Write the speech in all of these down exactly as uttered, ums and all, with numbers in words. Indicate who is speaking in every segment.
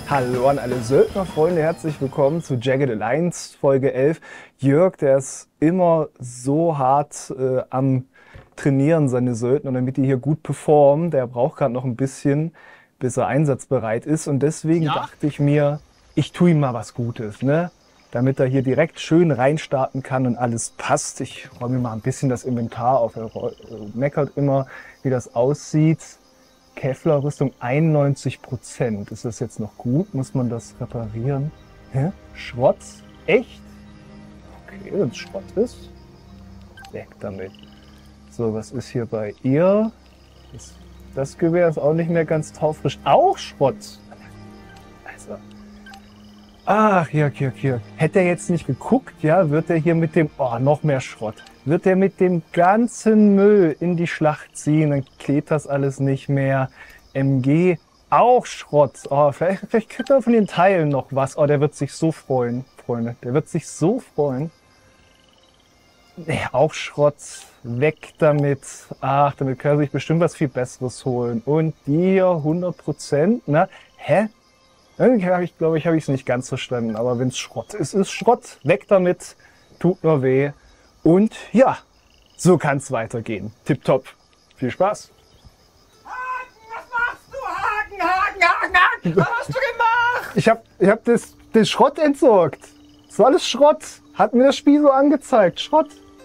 Speaker 1: Hallo an alle Söldnerfreunde, herzlich willkommen zu Jagged Alliance Folge elf. Jörg, der ist immer so hart äh, am Trainieren, seine Söldner, damit die hier gut performen. Der braucht gerade noch ein bisschen, bis er einsatzbereit ist. Und deswegen ja. dachte ich mir, ich tue ihm mal was Gutes, ne? Damit er hier direkt schön reinstarten kann und alles passt. Ich räume mir mal ein bisschen das Inventar auf. Er meckert immer, wie das aussieht. Kevlar-Rüstung einundneunzig Prozent. Ist das jetzt noch gut? Muss man das reparieren? Hä? Schrott? Echt? Okay, wenn es Schrott ist, weg damit. So, was ist hier bei ihr? Das, das Gewehr ist auch nicht mehr ganz taufrisch. Auch Schrott! Also. Ach, Jörg, Jörg, Jörg. Hätte er jetzt nicht geguckt, ja, wird er hier mit dem... Oh, noch mehr Schrott. Wird er mit dem ganzen Müll in die Schlacht ziehen, dann klebt das alles nicht mehr. M G, auch Schrott. Oh, vielleicht, vielleicht kriegt er von den Teilen noch was. Oh, der wird sich so freuen, Freunde. Der wird sich so freuen. Nee, auch Schrott. Weg damit. Ach, damit kann er sich bestimmt was viel Besseres holen. Und die hier hundert Prozent, ne? Hä? Irgendwie habe ich, glaube ich, habe ich es nicht ganz verstanden. Aber wenn es Schrott ist, ist Schrott. Weg damit. Tut nur weh. Und ja, so kann es weitergehen. Tipptopp. Viel Spaß.
Speaker 2: Hagen, was machst du? Hagen, Hagen, Hagen, Hagen. Was hast du gemacht?
Speaker 1: Ich habe ich hab das, den Schrott entsorgt. Das war alles Schrott. Hat mir das Spiel so angezeigt. Schrott.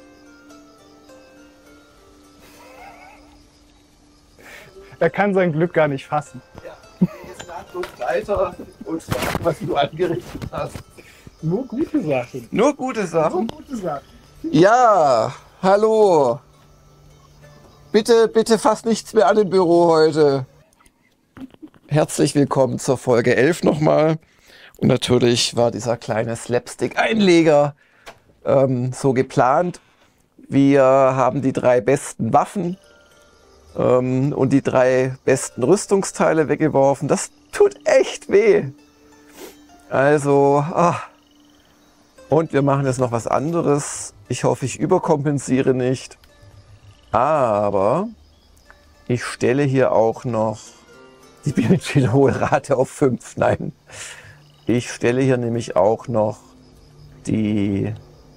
Speaker 1: Er kann sein Glück gar nicht fassen.
Speaker 2: Ja, jetzt nahtlos weiter und sag, was du angerichtet hast.
Speaker 1: Nur gute Sachen.
Speaker 2: Nur gute Sachen?
Speaker 1: Nur gute Sachen.
Speaker 2: Ja, hallo. Bitte, bitte fast nichts mehr an im Büro heute. Herzlich willkommen zur Folge elf nochmal. Und natürlich war dieser kleine Slapstick-Einleger ähm, so geplant. Wir haben die drei besten Waffen ähm, und die drei besten Rüstungsteile weggeworfen. Das tut echt weh. Also, ach. Und wir machen jetzt noch was anderes. Ich hoffe, ich überkompensiere nicht. Aber ich stelle hier auch noch die Biochil-Hohlrate auf fünf. Nein, ich stelle hier nämlich auch noch die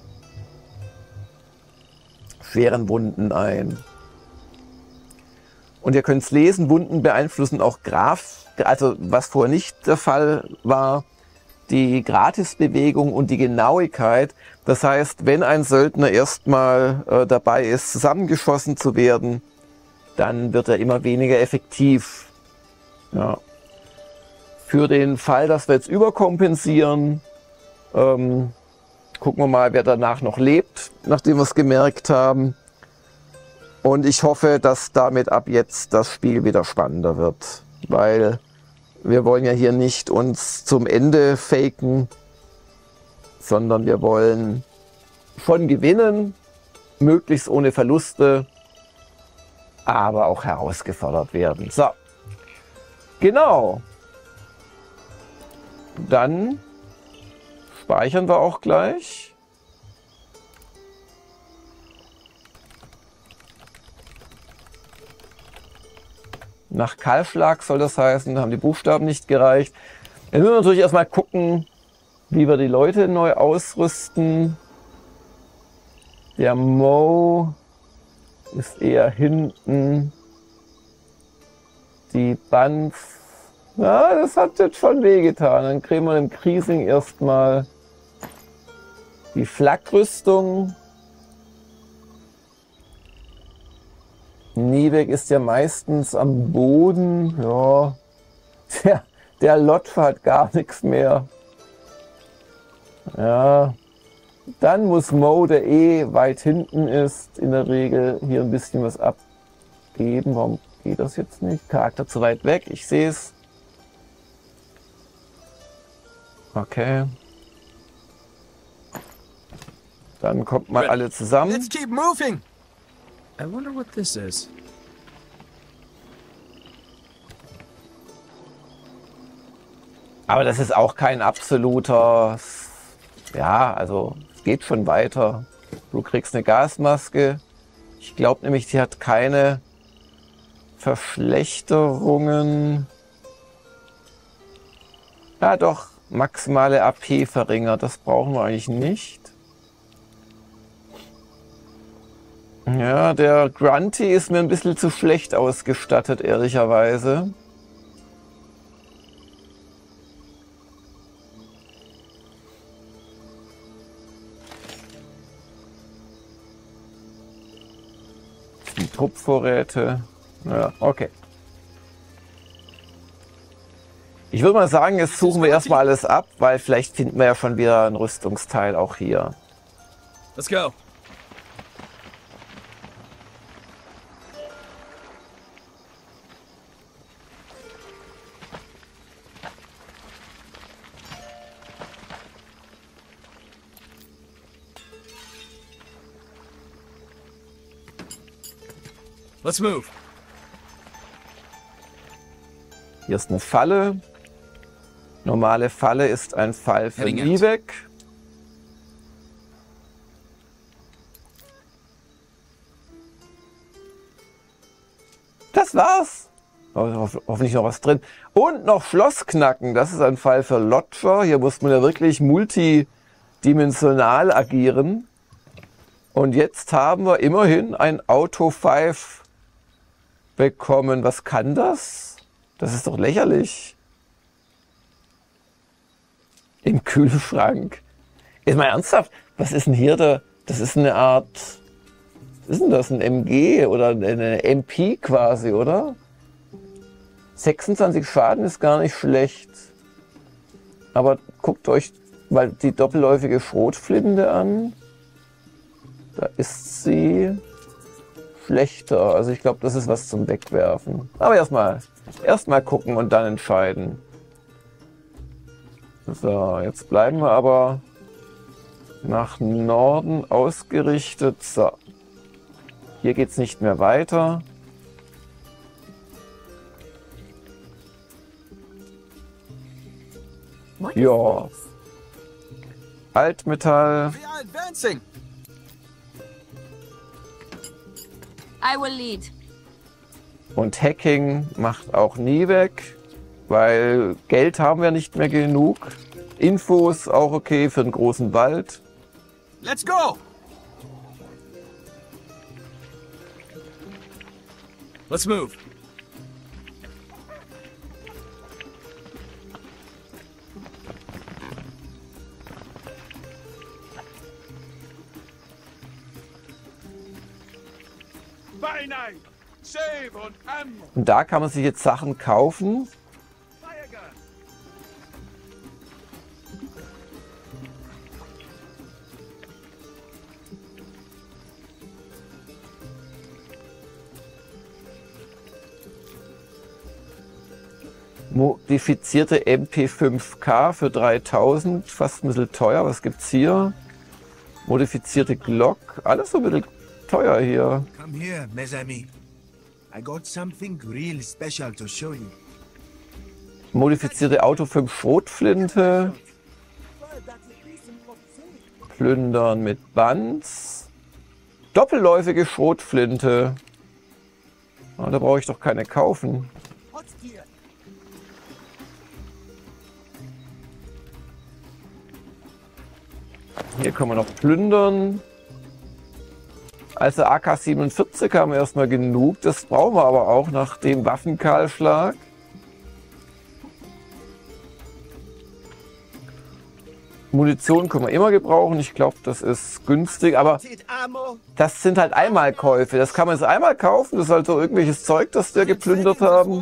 Speaker 2: schweren Wunden ein. Und ihr könnt es lesen, Wunden beeinflussen auch Graf, also was vorher nicht der Fall war, die Gratisbewegung und die Genauigkeit. Das heißt, wenn ein Söldner erstmal äh, dabei ist, zusammengeschossen zu werden, dann wird er immer weniger effektiv. Ja. Für den Fall, dass wir jetzt überkompensieren, ähm, gucken wir mal, wer danach noch lebt, nachdem wir es gemerkt haben. Und ich hoffe, dass damit ab jetzt das Spiel wieder spannender wird, weil wir wollen ja hier nicht uns zum Ende faken, sondern wir wollen schon gewinnen, möglichst ohne Verluste, aber auch herausgefordert werden. So, genau. Dann speichern wir auch gleich. Nach Kahlschlag soll das heißen, da haben die Buchstaben nicht gereicht. Jetzt müssen wir natürlich erstmal gucken, wie wir die Leute neu ausrüsten. Der Mo ist eher hinten. Die Banz, ja, das hat jetzt schon wehgetan. Dann kriegen wir im Kriesing erstmal die Flakrüstung. Niebeck ist ja meistens am Boden. Ja, der, der Lotf hat gar nichts mehr. Ja, dann muss Mo, der eh weit hinten ist, in der Regel hier ein bisschen was abgeben. Warum geht das jetzt nicht? Charakter zu weit weg, ich sehe es. Okay. Dann kommt mal alle zusammen.
Speaker 3: Let's keep moving. I wonder what this is.
Speaker 2: Aber das ist auch kein absoluter, ja, also es geht schon weiter. Du kriegst eine Gasmaske. Ich glaube nämlich, die hat keine Verschlechterungen. Ja doch, maximale A P verringert, das brauchen wir eigentlich nicht. Ja, der Grunty ist mir ein bisschen zu schlecht ausgestattet, ehrlicherweise. Die Truppvorräte. Ja, okay. Ich würde mal sagen, jetzt suchen wir erstmal alles ab, weil vielleicht finden wir ja schon wieder ein Rüstungsteil auch hier.
Speaker 3: Let's go. Let's move.
Speaker 2: Hier ist eine Falle. Normale Falle ist ein Fall für Nivek. Das war's. Ho hoffentlich noch was drin. Und noch Schloss knacken. Das ist ein Fall für Lodger. Hier muss man ja wirklich multidimensional agieren. Und jetzt haben wir immerhin ein Auto fünf bekommen. Was kann das? Das ist doch lächerlich. Im Kühlschrank. Ist mal ernsthaft, was ist denn hier da? Das ist eine Art, was ist denn das? Ein M G oder eine M P quasi, oder? sechsundzwanzig Schaden ist gar nicht schlecht. Aber guckt euch mal die doppelläufige Schrotflinte an. Da ist sie schlechter. Also ich glaube, das ist was zum Wegwerfen. Aber erstmal erstmal gucken und dann entscheiden. So, jetzt bleiben wir aber nach Norden ausgerichtet. So, hier geht es nicht mehr weiter. Ja, Altmetall.
Speaker 4: I will lead.
Speaker 2: Und Hacking macht auch Nivek. Weil Geld haben wir nicht mehr genug. Infos auch okay für den großen Wald.
Speaker 3: Let's go. Let's move.
Speaker 2: Und da kann man sich jetzt Sachen kaufen. Modifizierte M P fünf K für dreitausend, fast ein bisschen teuer. Was gibt's hier? Modifizierte Glock, alles so ein bisschen teuer hier.
Speaker 5: Come here, mes amis. I got something real special to show you.
Speaker 2: Modifizierte Auto fünf Schrotflinte. Plündern mit Bands. Doppelläufige Schrotflinte. Oh, da brauche ich doch keine kaufen. Hier können wir noch plündern. Also A K siebenundvierzig haben wir erstmal genug. Das brauchen wir aber auch nach dem Waffenkahlschlag. Munition können wir immer gebrauchen. Ich glaube, das ist günstig. Aber das sind halt Einmalkäufe. Das kann man jetzt einmal kaufen. Das ist halt so irgendwelches Zeug, das wir geplündert haben.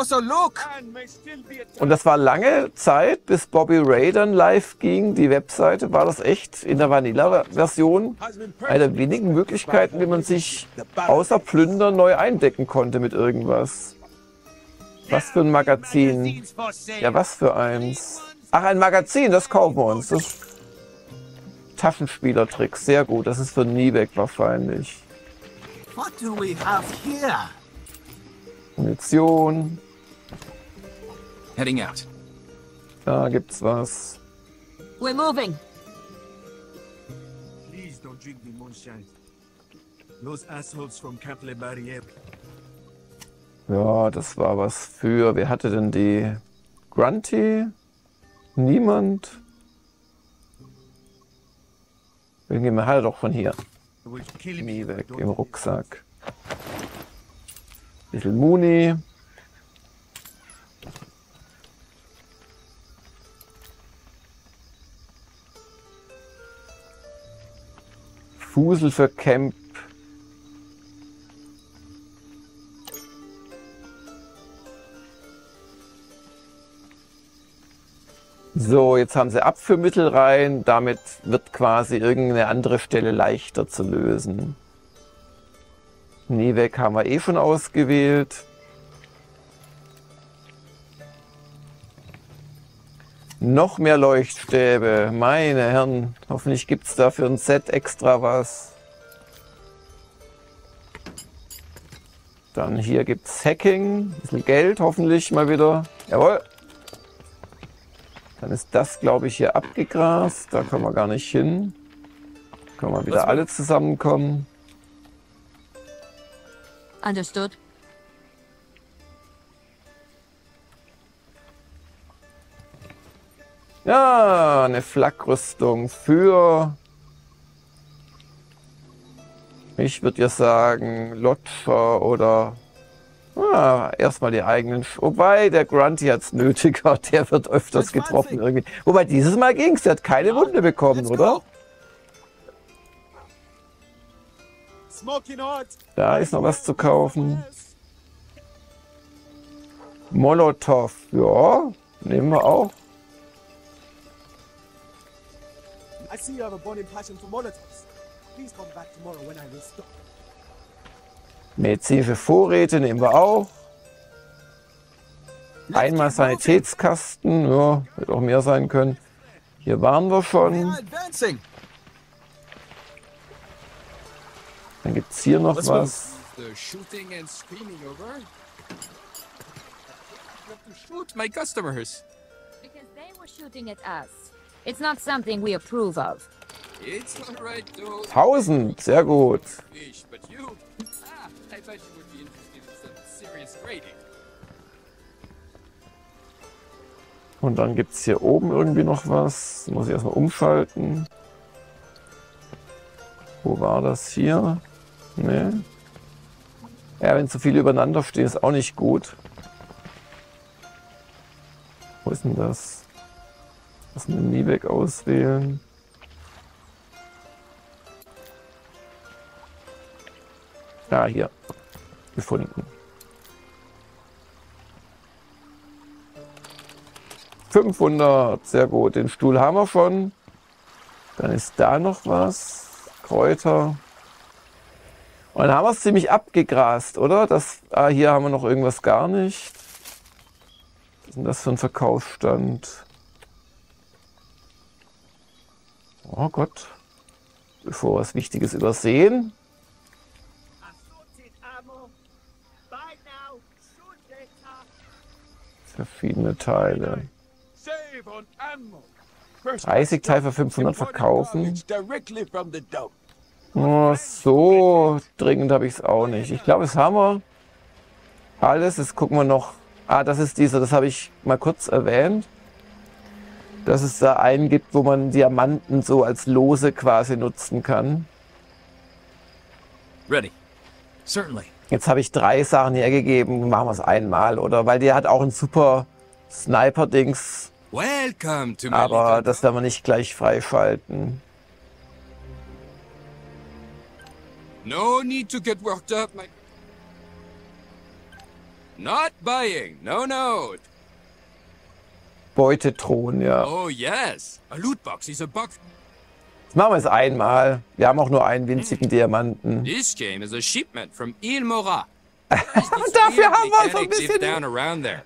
Speaker 2: Und das war lange Zeit, bis Bobby Ray dann live ging. Die Webseite war das echt in der Vanilla-Version eine der wenigen Möglichkeiten, wie man sich außer Plündern neu eindecken konnte mit irgendwas. Was für ein Magazin? Ja, was für eins? Ach, ein Magazin, das kaufen wir uns. Das Taschenspielertrick, sehr gut. Das ist für Nivek wahrscheinlich.
Speaker 5: What do we have here?
Speaker 2: Munition.
Speaker 3: Heading out.
Speaker 2: Da gibt's was.
Speaker 4: We're moving.
Speaker 5: Please don't drink the moonshine. Those assholes from Camp Le Barrière.
Speaker 2: Ja, das war was für. Wer hatte denn die? Grunty? Niemand. Irgendjemand hat er doch von hier.
Speaker 5: I will kill him.
Speaker 2: Nie weg im Rucksack. Bisschen Muni. Fusel für Camp. So, jetzt haben sie Abführmittel rein. Damit wird quasi irgendeine andere Stelle leichter zu lösen. Niewek haben wir eh schon ausgewählt. Noch mehr Leuchtstäbe. Meine Herren, hoffentlich gibt es da für ein Set extra was. Dann hier gibt es Hacking. Ein bisschen Geld hoffentlich mal wieder. Jawohl. Dann ist das, glaube ich, hier abgegrast. Da können wir gar nicht hin. Können wir wieder alle zusammenkommen.
Speaker 4: Understood.
Speaker 2: Ja, eine Flakrüstung für, ich würde ja sagen, Lodger oder ah, erstmal die eigenen. Sch Wobei, der Grunty hat es nötiger, der wird öfters getroffen irgendwie. Wobei, dieses Mal ging es, der hat keine Wunde bekommen, oder?
Speaker 5: Smoking hot.
Speaker 2: Da ist noch was zu kaufen. Molotow, ja, nehmen wir auch.
Speaker 5: I see you have a burning passion for Molotovs. Please come back tomorrow when I restock.
Speaker 2: Medizinische Vorräte nehmen wir auch. Einmal Sanitätskasten, ja, wird auch mehr sein können. Hier waren wir schon. Dann gibt es hier noch was.
Speaker 3: The shooting and screaming over. You have to shoot my customers.
Speaker 4: Because they were shooting at us. It's not something we approve of.
Speaker 3: It's alright though.
Speaker 2: tausend, sehr gut.
Speaker 3: Fish, but you? Ah, I thought you would be interested in some serious grading.
Speaker 2: Und dann gibt es hier oben irgendwie noch was. Muss ich erstmal umschalten. Wo war das hier? Nee. Ja, wenn zu viele übereinander stehen, ist auch nicht gut. Wo ist denn das? Lass mal den Niewek auswählen. Ja, hier. Gefunden. fünfhundert, sehr gut. Den Stuhl haben wir schon. Dann ist da noch was. Kräuter. Und dann haben wir es ziemlich abgegrast, oder? Das, ah, hier haben wir noch irgendwas gar nicht. Was ist denn das für ein Verkaufsstand? Oh Gott. Bevor wir was Wichtiges übersehen.
Speaker 5: Assorted ammo. Buy now. Shoot later.
Speaker 2: Verschiedene Teile.
Speaker 5: Save on ammo.
Speaker 2: dreißig Teile für fünfhundert verkaufen.
Speaker 5: Directly from the dump.
Speaker 2: Oh, so dringend habe ich es auch nicht. Ich glaube, es haben wir alles. Jetzt gucken wir noch. Ah, das ist dieser, das habe ich mal kurz erwähnt. Dass es da einen gibt, wo man Diamanten so als Lose quasi nutzen kann.
Speaker 3: Ready. Certainly.
Speaker 2: Jetzt habe ich drei Sachen hergegeben. Machen wir es einmal, oder? Weil der hat auch ein super Sniper-Dings.
Speaker 3: Welcome to my
Speaker 2: Aber
Speaker 3: little
Speaker 2: das werden wir nicht gleich freischalten.
Speaker 3: No need to get worked up, my... Not buying. No, no.
Speaker 2: Beutethron, ja.
Speaker 3: Oh, yes. A loot box is a box.
Speaker 2: Jetzt machen wir es einmal. Wir haben auch nur einen winzigen Diamanten.
Speaker 3: This game is a shipment from Il Mora.
Speaker 2: Dafür haben wir so ein bisschen...
Speaker 3: down around there.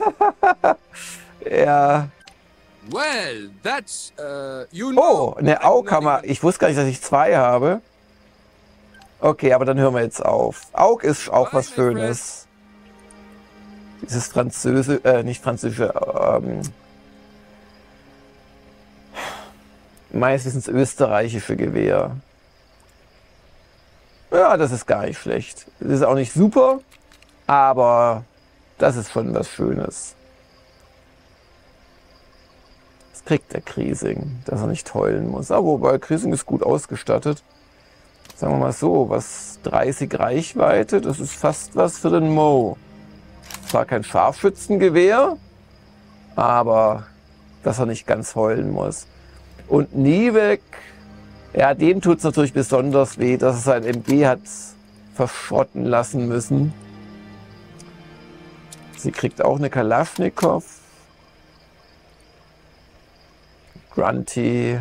Speaker 2: Ja.
Speaker 3: Well, that's, uh, you know...
Speaker 2: Oh, eine Aughammer. Ich wusste gar nicht, dass ich zwei habe. Okay, aber dann hören wir jetzt auf. Aug ist auch was Schönes. Dieses französische, äh, nicht französische, ähm, meistens österreichische Gewehr. Ja, das ist gar nicht schlecht. Das ist auch nicht super, aber das ist schon was Schönes. kriegt der Kriesing, dass er nicht heulen muss. Aber wobei Kriesing ist gut ausgestattet. Sagen wir mal so, was dreißig Reichweite, das ist fast was für den Mo. Zwar kein Scharfschützengewehr, aber dass er nicht ganz heulen muss. Und Nivek, ja, dem tut es natürlich besonders weh, dass er sein M G hat verschrotten lassen müssen. Sie kriegt auch eine Kalaschnikow. Grunty.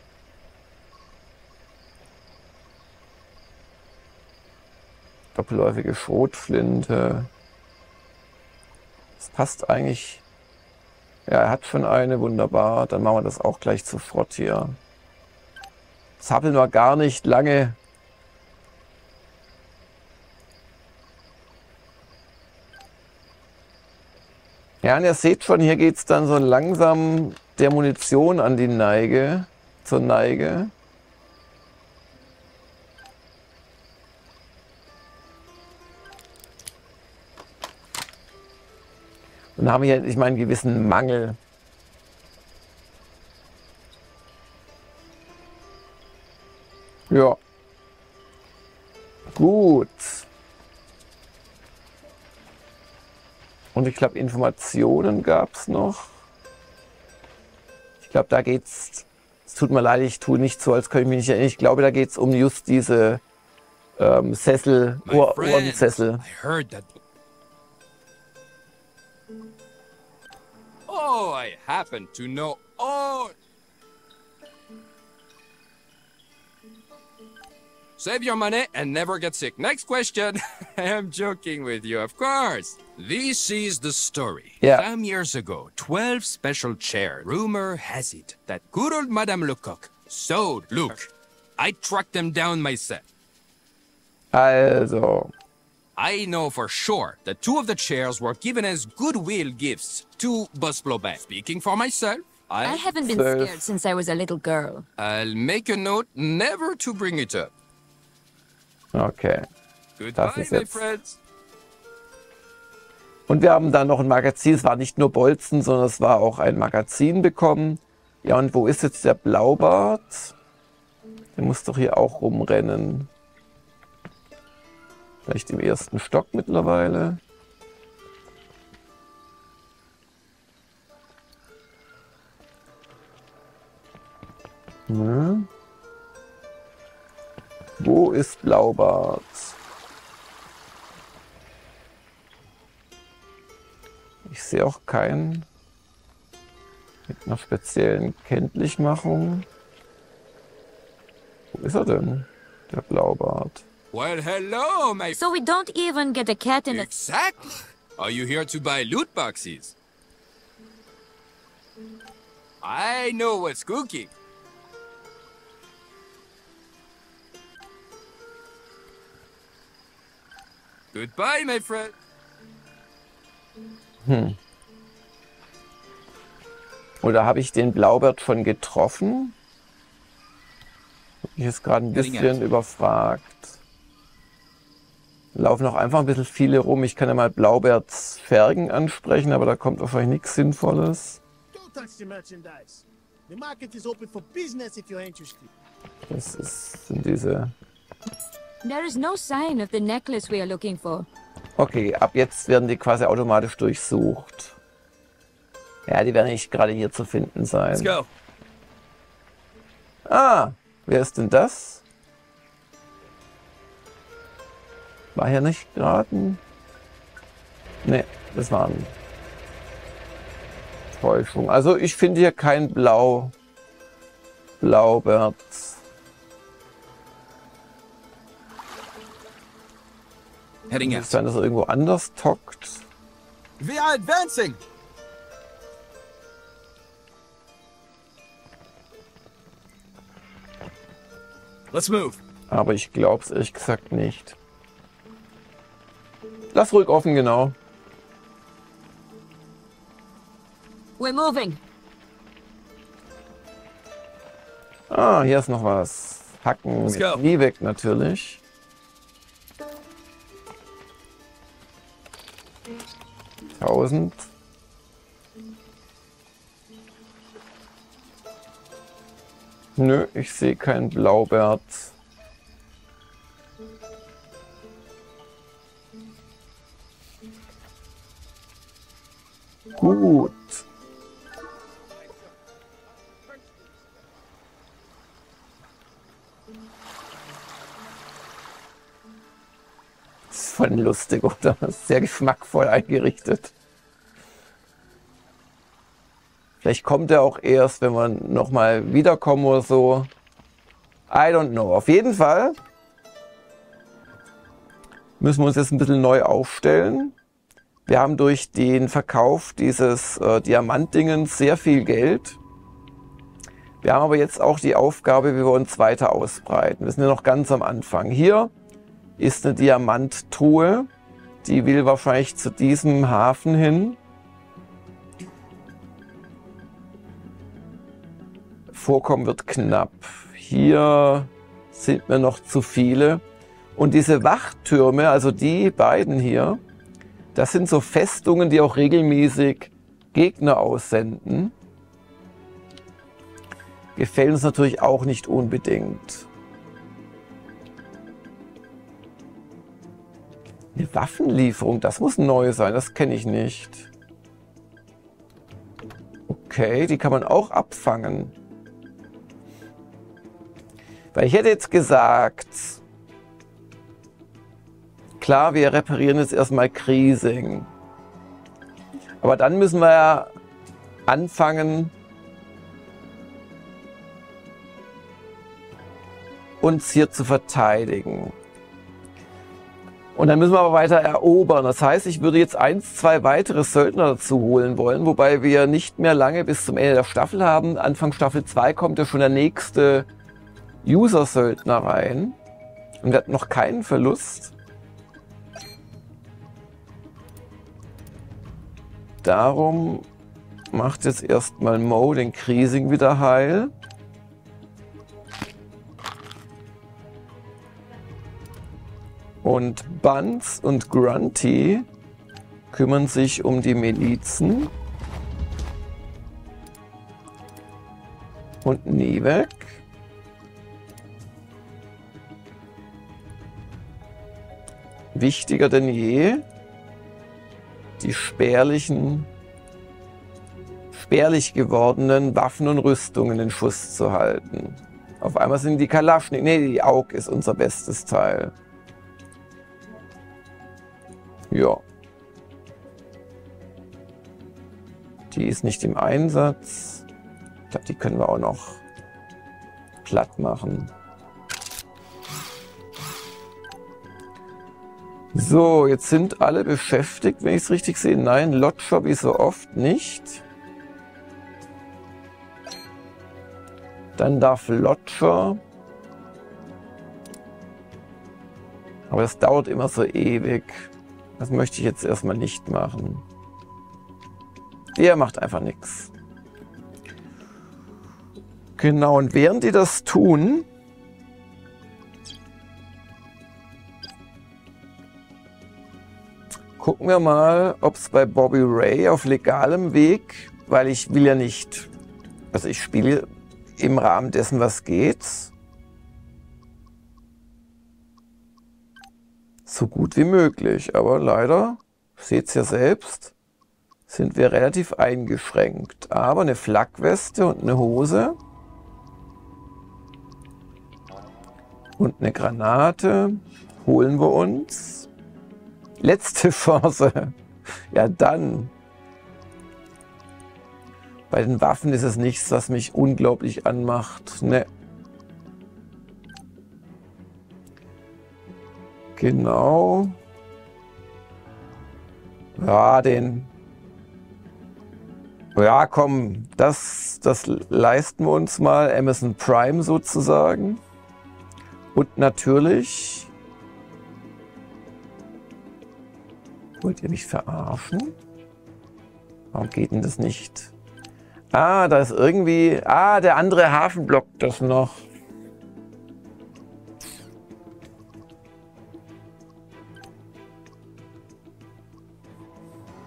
Speaker 2: Doppelläufige Schrotflinte. Das passt eigentlich. Ja, er hat schon eine, wunderbar. Dann machen wir das auch gleich zu Frott hier. Zappeln wir gar nicht lange. Ja, und ihr seht schon, hier geht es dann so langsam der Munition an die Neige, zur Neige. Und dann haben wir hier, ich meine, einen gewissen Mangel. Ja. Gut. Und ich glaube, Informationen gab es noch. Ich glaube, da geht's. Es tut mir leid, ich tue nicht so, als könnte ich mich nicht erinnern. Ich glaube, da geht es um just diese ähm, Sessel, Ohr, Ohrensessel.
Speaker 3: I heard that. Oh, I happen to know. Oh. Save your money and never get sick. Next question. I'm joking with you, of course. This is the story.
Speaker 2: Yeah.
Speaker 3: Some years ago, twelve special chairs. Rumor has it that good old Madame Lecoq sold. Look, I tracked them down myself.
Speaker 2: Also,
Speaker 3: I know for sure that two of the chairs were given as goodwill gifts to Boss Blobin. Speaking for myself,
Speaker 4: I
Speaker 3: I,
Speaker 4: haven't been
Speaker 2: Self.
Speaker 4: scared since I was a little girl.
Speaker 3: I'll make a note never to bring it up.
Speaker 2: okay.
Speaker 3: Goodbye,
Speaker 2: ist
Speaker 3: my
Speaker 2: jetzt-
Speaker 3: friends.
Speaker 2: Und wir haben dann noch ein Magazin. Es war nicht nur Bolzen, sondern es war auch ein Magazin bekommen. Ja, und wo ist jetzt der Blaubart? Der muss doch hier auch rumrennen. Vielleicht im ersten Stock mittlerweile. Hm. Wo ist Blaubart? Ich sehe auch keinen mit einer speziellen Kenntlichmachung. Wo ist er denn, der Blaubart?
Speaker 3: Well, hello, my
Speaker 4: So we don't even get a cat in a...
Speaker 3: Exactly. Are you here to buy loot boxes? I know what's cooking. Goodbye, my friend.
Speaker 2: Hm. Oder habe ich den Blaubart schon getroffen? Ich ist gerade ein bisschen überfragt. Laufen auch einfach ein bisschen viele rum. Ich kann ja mal Blauberts Schergen ansprechen, aber da kommt wahrscheinlich nichts Sinnvolles.
Speaker 5: Don't touch the merchandise. The market is open for business if you're interested.
Speaker 2: Das ist, sind diese...
Speaker 4: There is no sign of the necklace we are looking for.
Speaker 2: Okay, ab jetzt werden die quasi automatisch durchsucht. Ja, die werden nicht gerade hier zu finden sein.
Speaker 3: Let's go.
Speaker 2: Ah, wer ist denn das? War hier nicht gerade ein... Ne, das war eine Täuschung. Also ich finde hier kein Blau... Blaubart.
Speaker 3: Heading
Speaker 2: Kann
Speaker 3: out.
Speaker 2: es sein, dass er irgendwo anders tockt?
Speaker 3: We are advancing. Let's move.
Speaker 2: Aber ich glaube es ehrlich gesagt nicht. Lass ruhig offen, genau.
Speaker 4: We're moving.
Speaker 2: Ah, hier ist noch was. Hacken
Speaker 3: Let's
Speaker 2: mit
Speaker 3: go.
Speaker 2: nie weg natürlich. tausend. Nö, ich sehe kein Blaubert. Gut. Das ist voll lustig, oder? Sehr geschmackvoll eingerichtet. Vielleicht kommt er auch erst, wenn wir nochmal wiederkommen oder so. I don't know. Auf jeden Fall müssen wir uns jetzt ein bisschen neu aufstellen. Wir haben durch den Verkauf dieses äh, Diamantdingens sehr viel Geld. Wir haben aber jetzt auch die Aufgabe, wie wir uns weiter ausbreiten. Wir sind ja noch ganz am Anfang. Hier ist eine Diamanttruhe. Die will wahrscheinlich zu diesem Hafen hin. Vorkommen wird knapp. Hier sind mir noch zu viele. Und diese Wachtürme, also die beiden hier, das sind so Festungen, die auch regelmäßig Gegner aussenden. Gefällt uns natürlich auch nicht unbedingt. Eine Waffenlieferung, das muss neu sein, das kenne ich nicht. Okay, die kann man auch abfangen. Weil ich hätte jetzt gesagt, klar, wir reparieren jetzt erstmal Kriesing. Aber dann müssen wir ja anfangen, uns hier zu verteidigen. Und dann müssen wir aber weiter erobern. Das heißt, ich würde jetzt eins, zwei weitere Söldner dazu holen wollen, wobei wir nicht mehr lange bis zum Ende der Staffel haben. Anfang Staffel zwei kommt ja schon der nächste User-Söldner rein. Und wir hatten noch keinen Verlust. Darum macht jetzt erstmal Mo den Kriesing wieder heil. Und Buns und Grunty kümmern sich um die Milizen. Und Nivek. Wichtiger denn je, die spärlichen, spärlich gewordenen Waffen und Rüstungen in Schuss zu halten. Auf einmal sind die Kalaschnik, nee, die Aug ist unser bestes Teil. Ja. Die ist nicht im Einsatz. Ich glaube, die können wir auch noch platt machen. So, jetzt sind alle beschäftigt, wenn ich es richtig sehe. Nein, Lotshop wie so oft nicht. Dann darf Lodger. Aber das dauert immer so ewig. Das möchte ich jetzt erstmal nicht machen. Der macht einfach nichts. Genau, und während die das tun, gucken wir mal, ob es bei Bobby Ray auf legalem Weg, weil ich will ja nicht, also ich spiele im Rahmen dessen, was geht, so gut wie möglich. Aber leider, seht es ja selbst, sind wir relativ eingeschränkt. Aber eine Flakweste und eine Hose und eine Granate holen wir uns. Letzte Chance. Ja, dann. Bei den Waffen ist es nichts, was mich unglaublich anmacht. Ne. Genau. Ja, den. Ja, komm, das, das leisten wir uns mal. Amazon Prime sozusagen. Und natürlich. Wollt ihr mich verarschen? Warum geht denn das nicht? Ah, da ist irgendwie... Ah, der andere Hafen blockt das noch.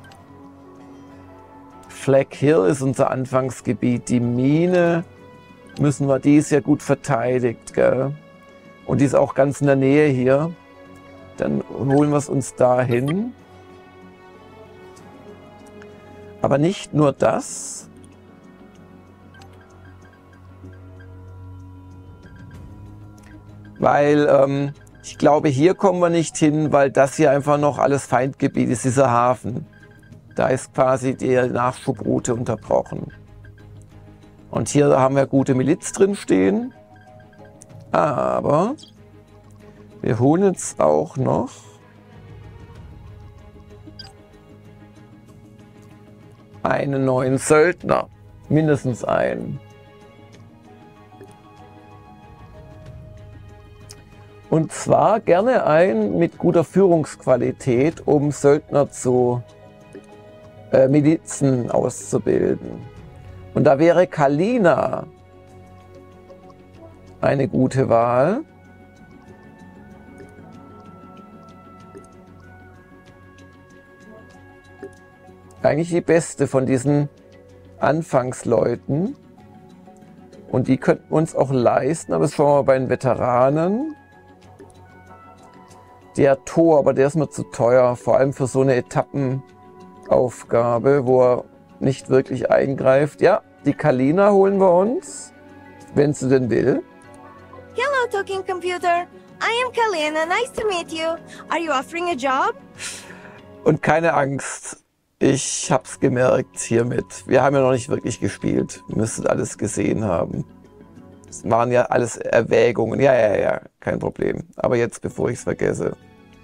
Speaker 2: Flag Hill ist unser Anfangsgebiet. Die Mine müssen wir, die ist ja gut verteidigt, gell? Und die ist auch ganz in der Nähe hier. Dann holen wir es uns dahin. Aber nicht nur das. Weil ähm, ich glaube, hier kommen wir nicht hin, weil das hier einfach noch alles Feindgebiet ist, dieser Hafen. Da ist quasi die Nachschubroute unterbrochen. Und hier haben wir gute Miliz drin stehen. Aber wir holen jetzt auch noch einen neuen Söldner. Mindestens einen. Und zwar gerne einen mit guter Führungsqualität, um Söldner zu äh, Milizen auszubilden. Und da wäre Kalina eine gute Wahl. Eigentlich die beste von diesen Anfangsleuten. Und die könnten wir uns auch leisten, aber das schauen wir mal bei den Veteranen. Der Tor, aber der ist mir zu teuer, vor allem für so eine Etappenaufgabe, wo er nicht wirklich eingreift. Ja, die Kalina holen wir uns, wenn sie denn will.
Speaker 6: Hello, talking computer. I am Kalina. Nice to meet you. Are you offering a job?
Speaker 2: Und keine Angst, ich hab's gemerkt hiermit. Wir haben ja noch nicht wirklich gespielt. Ihr müsstet alles gesehen haben. Das waren ja alles Erwägungen. Ja, ja, ja, kein Problem. Aber jetzt, bevor ich es vergesse.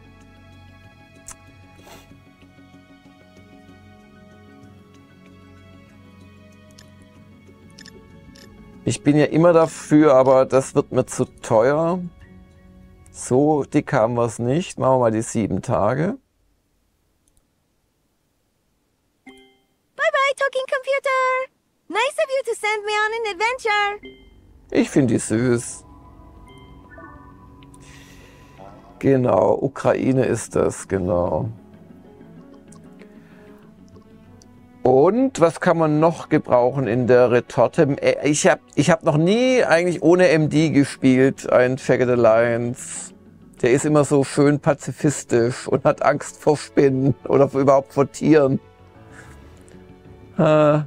Speaker 2: Ich bin ja immer dafür, aber das wird mir zu teuer. So dick haben wir es nicht. Machen wir mal die sieben Tage.
Speaker 6: Bye bye, talking computer. Nice of you to send me on an adventure.
Speaker 2: Ich finde die süß. Genau, Ukraine ist das, genau. Und was kann man noch gebrauchen in der Retorte? Ich habe ich hab noch nie eigentlich ohne M D gespielt, ein Jagged Alliance. Der ist immer so schön pazifistisch und hat Angst vor Spinnen oder überhaupt vor Tieren. Äh.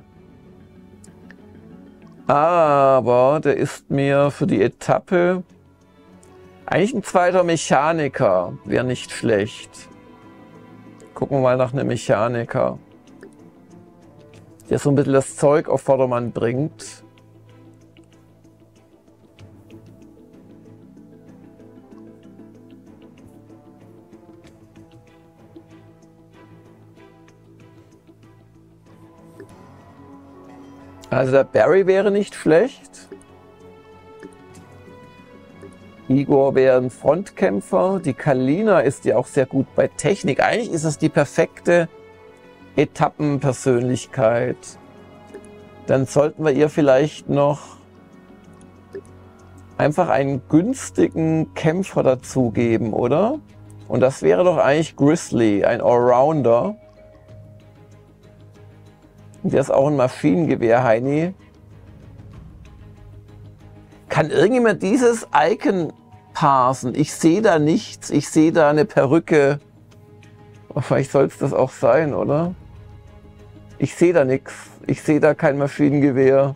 Speaker 2: Aber der ist mir für die Etappe eigentlich ein zweiter Mechaniker, wäre nicht schlecht. Gucken wir mal nach einem Mechaniker, der so ein bisschen das Zeug auf Vordermann bringt. Also der Barry wäre nicht schlecht. Igor wäre ein Frontkämpfer. Die Kalina ist ja auch sehr gut bei Technik. Eigentlich ist es die perfekte Etappenpersönlichkeit. Dann sollten wir ihr vielleicht noch einfach einen günstigen Kämpfer dazugeben, oder? Und das wäre doch eigentlich Grizzly, ein Allrounder. Der ist auch ein Maschinengewehr, Heini. Kann irgendjemand dieses Icon parsen? Ich sehe da nichts. Ich sehe da eine Perücke. Oh, vielleicht soll es das auch sein, oder? Ich sehe da nichts. Ich sehe da kein Maschinengewehr.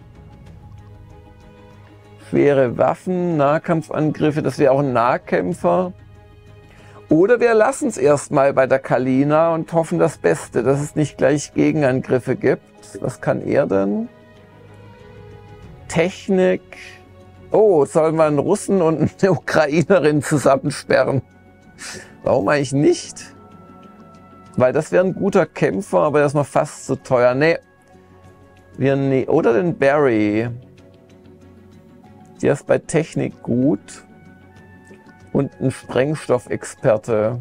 Speaker 2: Schwere Waffen, Nahkampfangriffe, das wäre auch ein Nahkämpfer. Oder wir lassen es erstmal bei der Kalina und hoffen das Beste, dass es nicht gleich Gegenangriffe gibt. Was kann er denn? Technik. Oh, sollen wir einen Russen und eine Ukrainerin zusammensperren? Warum eigentlich nicht? Weil das wäre ein guter Kämpfer, aber der ist mal fast zu teuer. Nee. Wir ne Oder den Barry. Der ist bei Technik gut. Und ein Sprengstoffexperte.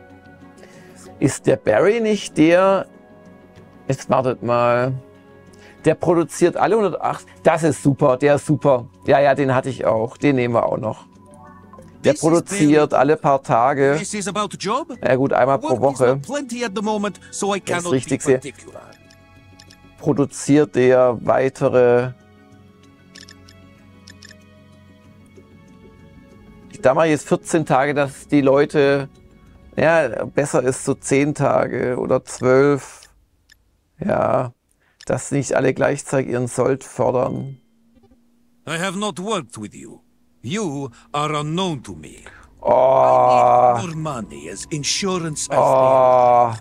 Speaker 2: Ist der Barry nicht der... Jetzt wartet mal. Der produziert alle hundertacht. Das ist super, der ist super. Ja, ja, den hatte ich auch. Den nehmen wir auch noch. Der produziert alle paar Tage.
Speaker 7: This is about job.
Speaker 2: Ja gut, einmal pro
Speaker 7: Work is
Speaker 2: Woche.
Speaker 7: not plenty at the moment, so I
Speaker 2: Wenn ich
Speaker 7: cannot be
Speaker 2: richtig sehe.
Speaker 7: particular.
Speaker 2: Produziert der weitere. Da mache ich jetzt vierzehn Tage, dass die Leute, ja, besser ist so zehn Tage oder zwölf. Ja, dass nicht alle gleichzeitig ihren Sold fordern.
Speaker 7: I have not worked with you. You are unknown to me.
Speaker 2: Oh,
Speaker 7: More money as insurance as
Speaker 2: oh.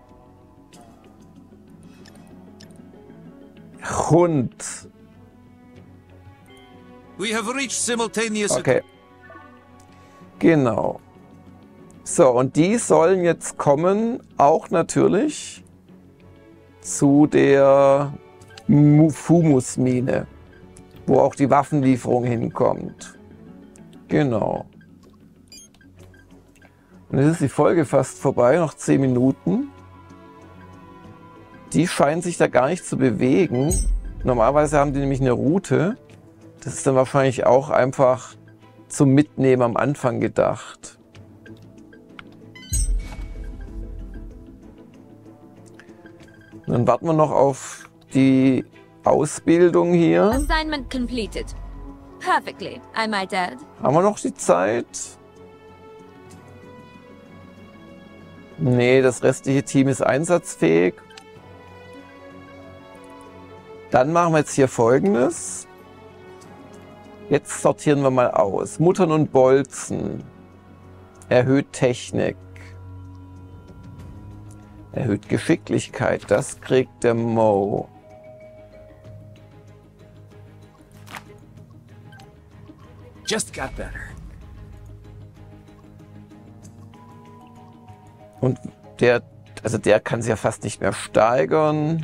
Speaker 2: Hund.
Speaker 7: we have reached simultaneous.
Speaker 2: Okay. Genau. So, und die sollen jetzt kommen, auch natürlich zu der Fumus-Mine, wo auch die Waffenlieferung hinkommt. Genau. Und jetzt ist die Folge fast vorbei, noch zehn Minuten. Die scheinen sich da gar nicht zu bewegen. Normalerweise haben die nämlich eine Route. Das ist dann wahrscheinlich auch einfach zum Mitnehmen am Anfang gedacht. Und dann warten wir noch auf die Ausbildung hier.
Speaker 4: Assignment completed. Perfectly, I might add.
Speaker 2: Haben wir noch die Zeit? Nee, das restliche Team ist einsatzfähig. Dann machen wir jetzt hier Folgendes. Jetzt sortieren wir mal aus. Muttern und Bolzen. Erhöht Technik. Erhöht Geschicklichkeit. Das kriegt der Mo.
Speaker 3: Just got better.
Speaker 2: Und der, also der kann sich ja fast nicht mehr steigern.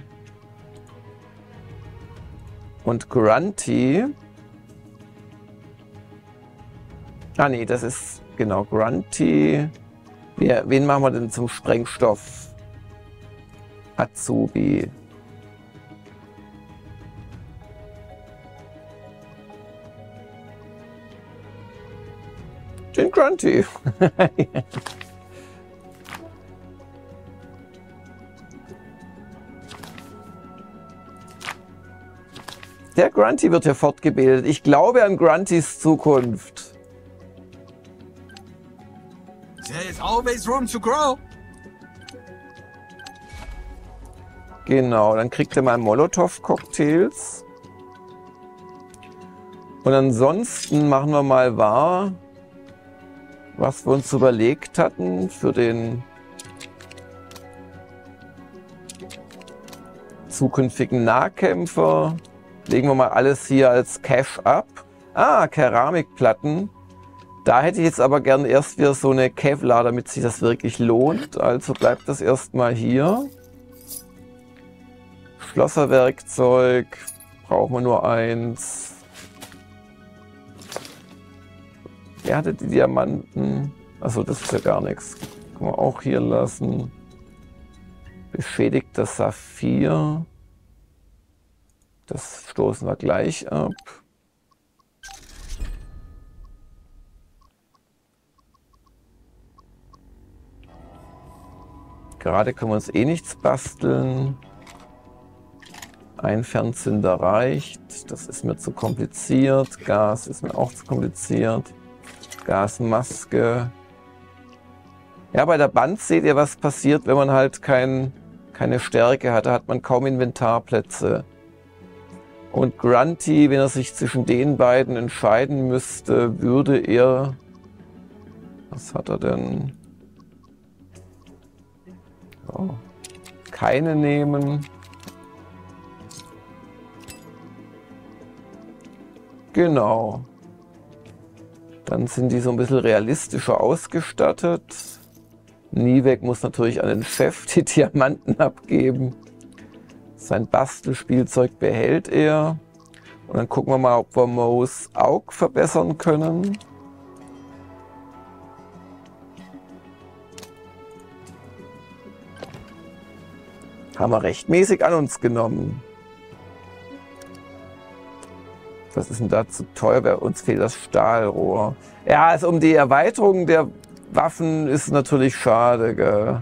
Speaker 2: Und Grunty. Ah nee, das ist genau Grunty. Wer, wen machen wir denn zum Sprengstoff? Azubi. Den Grunty. Der Grunty wird hier fortgebildet. Ich glaube an Gruntys Zukunft.
Speaker 3: There's always room to grow.
Speaker 2: Genau, dann kriegt er mal Molotow-Cocktails. Und ansonsten machen wir mal wahr, was wir uns überlegt hatten für den zukünftigen Nahkämpfer. Legen wir mal alles hier als Cash ab. Ah, Keramikplatten. Da hätte ich jetzt aber gern erst wieder so eine Kevlar, damit sich das wirklich lohnt. Also bleibt das erstmal hier. Schlosserwerkzeug. Brauchen wir nur eins. Wer hatte die Diamanten? Achso, das ist ja gar nichts. Können wir auch hier lassen. Beschädigter Saphir. Das stoßen wir gleich ab. Gerade können wir uns eh nichts basteln. Ein Fernzünder reicht. Das ist mir zu kompliziert. Gas ist mir auch zu kompliziert. Gasmaske. Ja, bei der Band seht ihr, was passiert, wenn man halt kein, keine Stärke hat. Da hat man kaum Inventarplätze. Und Grunty, wenn er sich zwischen den beiden entscheiden müsste, würde er... Was hat er denn? Oh, keine nehmen. Genau. Dann sind die so ein bisschen realistischer ausgestattet. Nivek muss natürlich an den Chef die Diamanten abgeben. Sein Bastelspielzeug behält er. Und dann gucken wir mal, ob wir Mo's Aug verbessern können. Haben wir rechtmäßig an uns genommen. Was ist denn da zu teuer? Uns fehlt das Stahlrohr. Ja, also um die Erweiterung der Waffen ist natürlich schade, gell?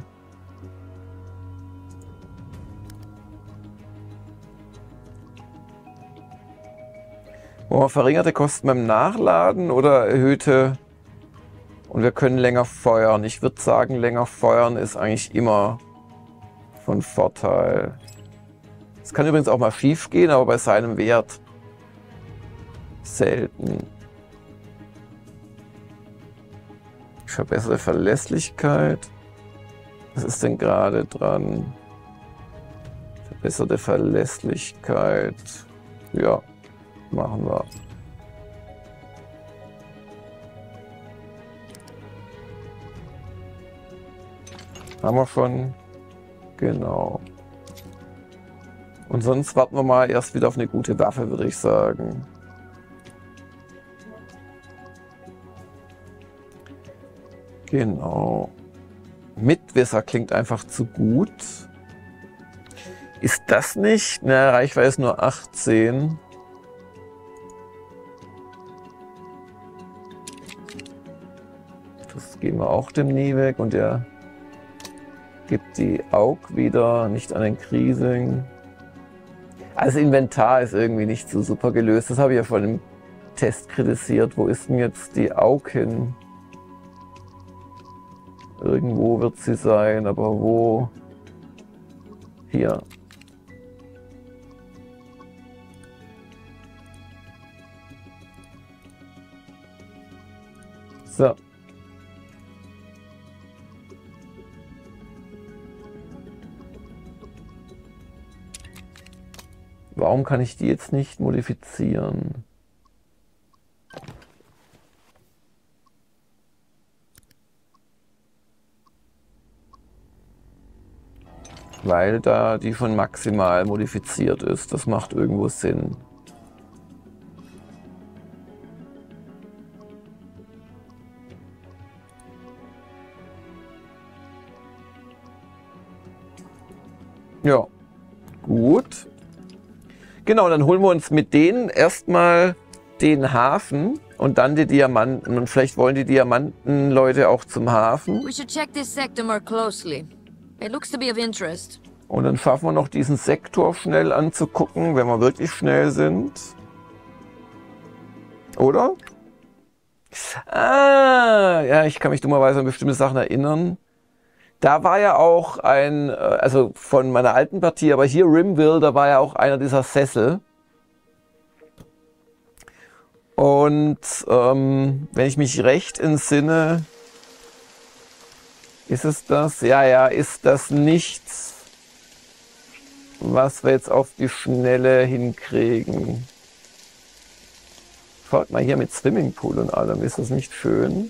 Speaker 2: Wollen wir verringerte Kosten beim Nachladen oder erhöhte? Und wir können länger feuern. Ich würde sagen, länger feuern ist eigentlich immer von Vorteil. Es kann übrigens auch mal schief gehen, aber bei seinem Wert selten. Verbesserte Verlässlichkeit. Was ist denn gerade dran? Verbesserte Verlässlichkeit. Ja, machen wir. Haben wir schon. Genau. Und sonst warten wir mal erst wieder auf eine gute Waffe, würde ich sagen. Genau. Mitwisser klingt einfach zu gut. Ist das nicht? Na, Reichweite ist nur achtzehn. Das geben wir auch dem nie weg und der gibt die Aug wieder, nicht an den Kriesing. Also Inventar ist irgendwie nicht so super gelöst. Das habe ich ja schon im Test kritisiert. Wo ist denn jetzt die Aug hin? Irgendwo wird sie sein, aber wo? Hier. So. Warum kann ich die jetzt nicht modifizieren? Weil da die schon maximal modifiziert ist. Das macht irgendwo Sinn. Ja, gut. Genau, dann holen wir uns mit denen erstmal den Hafen und dann die Diamanten. Und vielleicht wollen die Diamantenleute auch zum Hafen.
Speaker 4: We should check this sector more closely. It looks to be of interest.
Speaker 2: Und dann schaffen wir noch diesen Sektor schnell anzugucken, wenn wir wirklich schnell sind. Oder? Ah, ja, ich kann mich dummerweise an bestimmte Sachen erinnern. Da war ja auch ein, also von meiner alten Partie, aber hier Rimville, da war ja auch einer dieser Sessel. Und ähm, wenn ich mich recht entsinne, ist es das? Ja, ja, ist das nichts, was wir jetzt auf die Schnelle hinkriegen. Schaut mal hier mit Swimmingpool und allem, ist das nicht schön?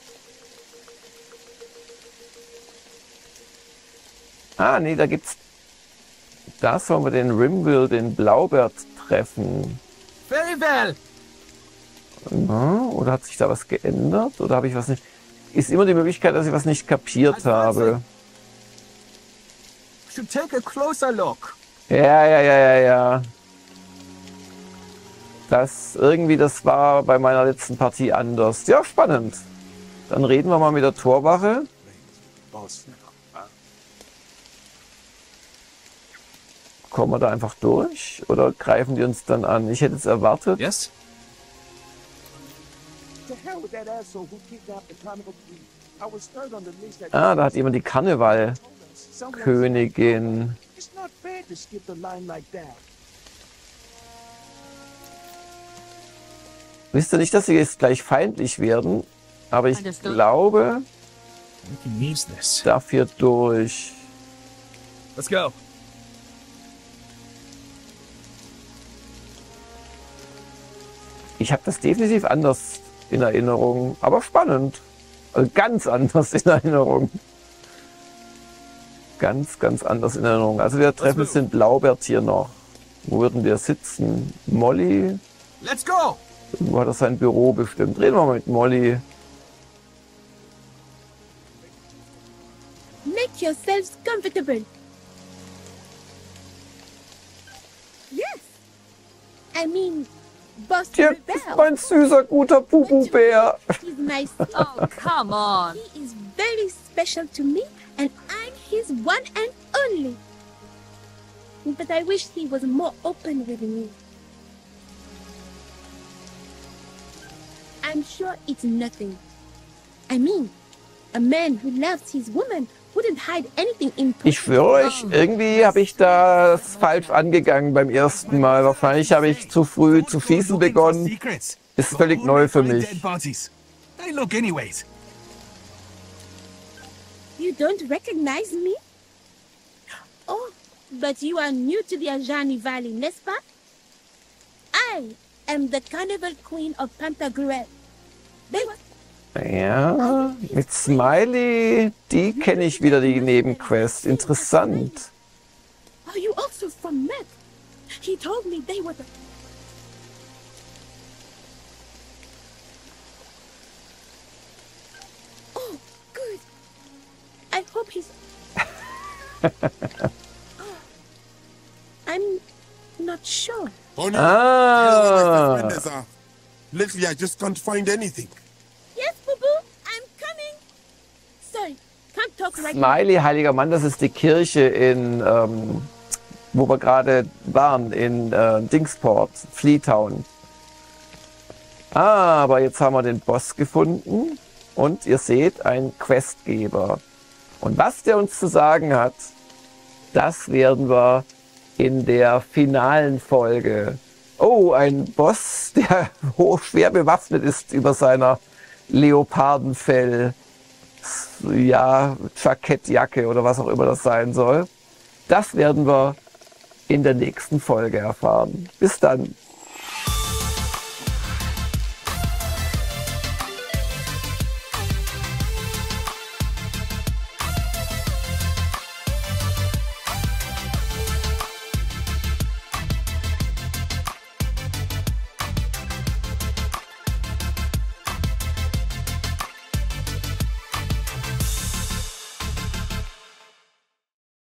Speaker 2: Ah, nee, da gibt's... Da sollen wir den Rimville, den Blaubert treffen.
Speaker 5: Very well.
Speaker 2: Na, oder hat sich da was geändert? Oder habe ich was nicht... Ist immer die Möglichkeit, dass ich was nicht kapiert habe.
Speaker 5: Should take a closer look.
Speaker 2: Ja, ja, ja, ja, ja. Das irgendwie, das war bei meiner letzten Partie anders. Ja, spannend. Dann reden wir mal mit der Torwache. Kommen wir da einfach durch oder greifen die uns dann an? Ich hätte es erwartet.
Speaker 3: Yes?
Speaker 2: Ah, da hat jemand die Karnevalkönigin. Wisst ihr nicht, dass sie jetzt gleich feindlich werden? Aber ich glaube, dafür durch.
Speaker 3: Let's go.
Speaker 2: Ich habe das definitiv anders in Erinnerung, aber spannend. Also ganz anders in Erinnerung. Ganz, ganz anders in Erinnerung. Also wir treffen jetzt den Blaubert hier noch. Wo würden wir sitzen? Molly?
Speaker 5: Let's go!
Speaker 2: Irgendwo hat er sein Büro bestimmt. Reden wir mal mit Molly.
Speaker 6: Make yourselves comfortable. Yes. I mean,
Speaker 8: boss
Speaker 2: Ja,
Speaker 8: rebel.
Speaker 2: mein süßer, guter Bubu-Bär.
Speaker 8: He's my
Speaker 4: Oh, come on.
Speaker 8: He is very special to me, and I'm his one and only. But I wish he was more open with me. I'm sure it's nothing. I mean, a man who loves his woman wouldn't hide anything in
Speaker 2: Ich schwöre euch, irgendwie habe ich das falsch angegangen beim ersten Mal. Wahrscheinlich habe ich zu früh zu schießen begonnen. Ist völlig neu für mich.
Speaker 5: Hey, look, anyways.
Speaker 8: You don't recognize me? Oh, but you are new to the Ajani Valley, n'est-ce pas? I am the Carnival Queen of Pantagruel. They were
Speaker 2: Ja, mit Smiley, die kenne ich wieder, die Nebenquest. Interessant.
Speaker 8: Are you also from Met? He told me they were the... Oh, good. I hope he's... Oh, I'm not sure.
Speaker 5: Honey,
Speaker 2: Ah.
Speaker 5: you know what my friends are. Lately, I just can't find anything.
Speaker 8: Yes, Boo-Boo, I'm coming. Sorry, can't talk right now.
Speaker 2: Smiley, heiliger Mann, das ist die Kirche in, ähm, wo wir gerade waren, in äh, Dingsport, Fleetown. Ah, aber jetzt haben wir den Boss gefunden und ihr seht, ein Questgeber. Und was der uns zu sagen hat, das werden wir in der finalen Folge. Oh, ein Boss, der hoch schwer bewaffnet ist über seiner Leopardenfell, ja, Jackettjacke oder was auch immer das sein soll. Das werden wir in der nächsten Folge erfahren. Bis dann.